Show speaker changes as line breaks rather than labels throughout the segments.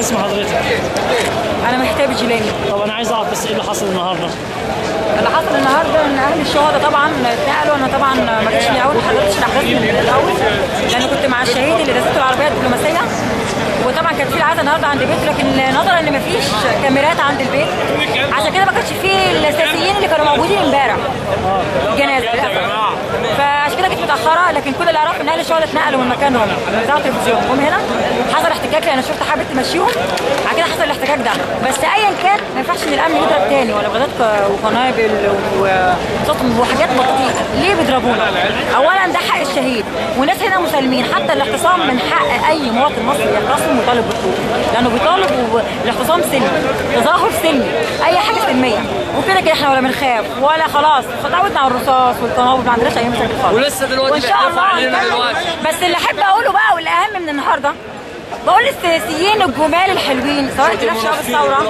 اسم حضرتك؟
انا مهتاب الجيلاني.
طب انا عايز اعرف بس ايه اللي حصل النهارده؟
اللي حصل النهارده ان اهل الشهداء طبعا اتنقلوا. انا طبعا ما جيتش من الاول، ما حضرتش الاحداث من الاول لان كنت مع الشهيد اللي دازته العربيه الدبلوماسيه، وطبعا كان في العزاء النهارده عند بيته، لكن نظرا ان ما فيش كاميرات عند البيت عشان كده ما كانش فيه الاساسيين اللي كانوا موجودين امبارح الجنازه للاسف. فعشان كده كنت متاخره، لكن كل اللي اعرفه ان اهل الشهداء اتنقلوا من مكانهم بتاع التلفزيون جم هنا. حصل احتكاك لان الشرطه حابت تمشيهم، بعد كده حصل الاحتكاك ده. بس ايا كان ما ينفعش ان الامن يضرب تاني ولا بغداد وقنابل وحاجات بطيئه. ليه بيضربونا؟ اولا ده حق الشهيد، والناس هنا مسالمين. حتى الاعتصام من حق اي مواطن مصري يعتصم ويطالب بالحقوق، لانه بيطالب الاعتصام سلمي، تظاهر سلمي، اي حاجه سلميه. وكده كده احنا ولا بنخاف ولا خلاص اتعودنا على الرصاص والقنابل، ما عندناش اي مشاكل خالص.
ولسه دلوقتي
وان شاء الله. بس اللي احب اقوله بقى والاهم من النهارده، بقول للسياسيين الجمال الحلوين سواء كان شباب الثوره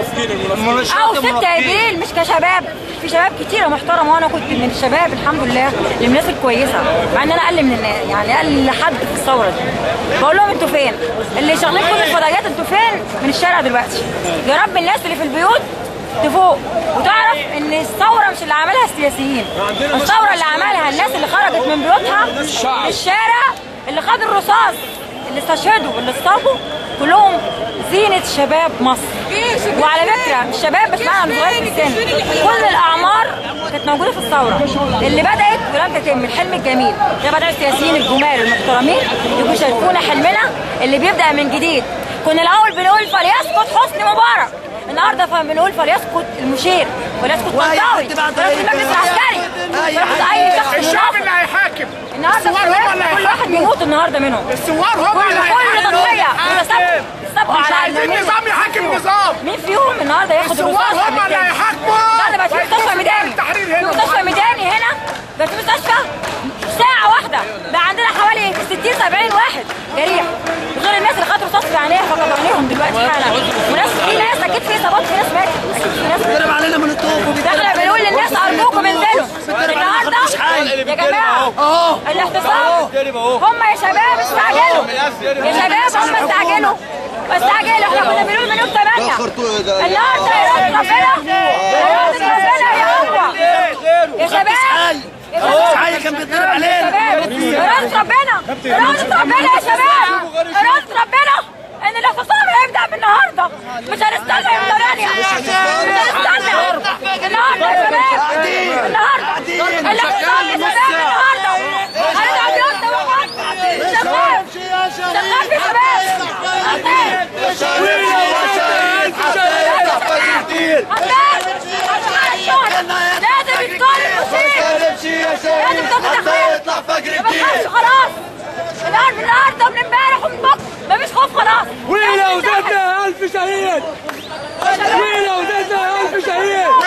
او 6 ابريل، مش كشباب، في شباب كتيره محترمه وانا كنت من الشباب الحمد لله اللي من الناس الكويسه، مع ان انا اقل من الناس، يعني اقل حد في الثوره دي. بقول لهم انتوا فين؟ اللي شغالين كل الفضائيات انتوا فين من الشارع دلوقتي؟ يا رب الناس اللي في البيوت تفوق وتعرف ان الثوره مش اللي عملها السياسيين، الثوره اللي عملها الناس اللي خرجت من بيوتها للشارع، اللي خدوا الرصاص، اللي استشهدوا، اللي اتصابوا، كلهم زينة شباب مصر. وعلى فكرة الشباب مش معنى صغير في السن، كل الأعمار كانت موجودة في الثورة اللي بدأت ولم تتم. الحلم الجميل ده بدأ السياسيين الجمال المحترمين يجوا يشاركونا حلمنا اللي بيبدأ من جديد. كنا الأول بنقول فليسقط حسني مبارك، النهارده بنقول فليسقط المشير، فليسقط طنطاوي، فليسقط المجلس العسكري، فليسقط أي شخص.
الشعب اللي هيحاكم
النهارده كل واحد بيموت النهارده منهم.
الثوار هم اللي
كل تضحيه سابقوا
مش عايزين نظام يحاكم نظام.
مين فيهم النهارده ياخد الرصاص؟
الثوار هم اللي هيحاكموا.
ده بقى في مستشفى ميداني، في مستشفى ميداني هنا، بس في مستشفى ساعة واحدة بقى عندنا حوالي 60-70 واحد جريح، غير الناس اللي خدوا رصاص في عينيها فقد عينيهم دلوقتي حالا. وناس في ناس اكيد في اصابات، في ناس ماتت، اكيد في ناس
بيضرب علينا من الطوب.
احنا بنقول للناس ارجوكم انزلوا النهارده يا جماعه. الاحتساب هم يا شباب استعجلوا، يا شباب هم استعجلوا. احنا كنا بنقول من يوم 8 النهارده إرادة ربنا، إرادة ربنا يا اقوى يا شباب.
حي كان بيتضرب علينا.
إرادة ربنا، إرادة ربنا يا شباب، إرادة ربنا ان الاعتصام هيبدا من النهارده، مش هنستنى يوم 8، مش هنستنى النهارده يا شباب، النهارده الاعتصام يا شباب النهارده. هندعم بيوتنا وحد شغال شغال في شباب لازم يتقال المشير، لازم تاخد تحقيق، ما تخافش خلاص. النهارده من امبارح ومن بكره مفيش خوف خلاص.
ولو زدنا 1000 شهيد، ولو زدنا 1000 شهيد.